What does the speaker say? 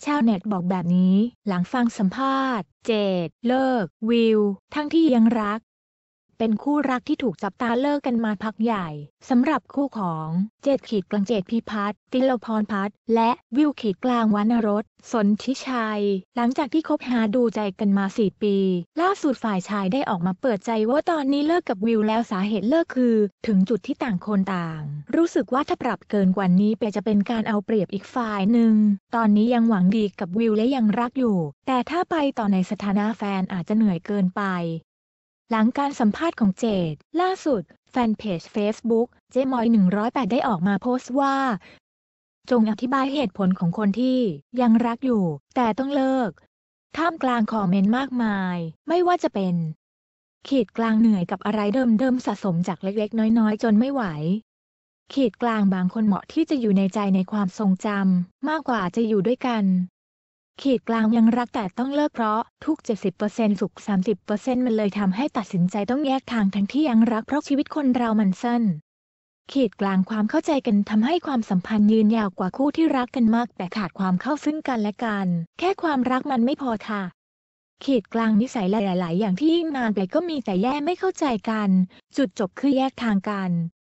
ชาวเน็ตบอกแบบนี้หลังฟังสัมภาษณ์เจดเลิกวิวทั้งที่ยังรักเป็นคู่รักที่ถูกจับตาเลิกกันมาพักใหญ่สำหรับคู่ของเจดขีดกลางเจดพิพัฒน์ติลพรพัฒน์และวิวขีดกลางวรรณรสสนธิชัยหลังจากที่คบหาดูใจกันมา4 ปีล่าสุดฝ่ายชายได้ออกมาเปิดใจว่าตอนนี้เลิกกับวิวแล้วสาเหตุเลิกคือถึงจุดที่ต่างคนต่างรู้สึกว่าถ้าปรับเกินกว่านี้ไปจะเป็นการเอาเปรียบอีกฝ่ายหนึ่งตอนนี้ยังหวังดีกับวิวและยังรักอยู่แต่ถ้าไปต่อในสถานะแฟนอาจจะเหนื่อยเกินไปหลังการสัมภาษณ์ของเจดล่าสุดแฟนเพจ Facebook เจมอย108ได้ออกมาโพสต์ว่าจงอธิบายเหตุผลของคนที่ยังรักอยู่แต่ต้องเลิกท่ามกลางคอมเมนต์มากมายไม่ว่าจะเป็นขีดกลางเหนื่อยกับอะไรเดิมๆสะสมจากเล็กๆน้อยๆจนไม่ไหวขีดกลางบางคนเหมาะที่จะอยู่ในใจในความทรงจำมากกว่าจะอยู่ด้วยกันขีดกลางยังรักแต่ต้องเลิกเพราะทุก 70% สุข 30% มันเลยทำให้ตัดสินใจต้องแยกทางทั้งที่ยังรักเพราะชีวิตคนเรามันสั้นขีดกลางความเข้าใจกันทำให้ความสัมพันธ์ยืนยาวกว่าคู่ที่รักกันมากแต่ขาดความเข้าซึ่งกันและกันแค่ความรักมันไม่พอค่ะขีดกลางนิสัยหลายๆอย่างที่ยิ่งนานไปก็มีแต่แย่ไม่เข้าใจกันจุดจบคือแยกทางกัน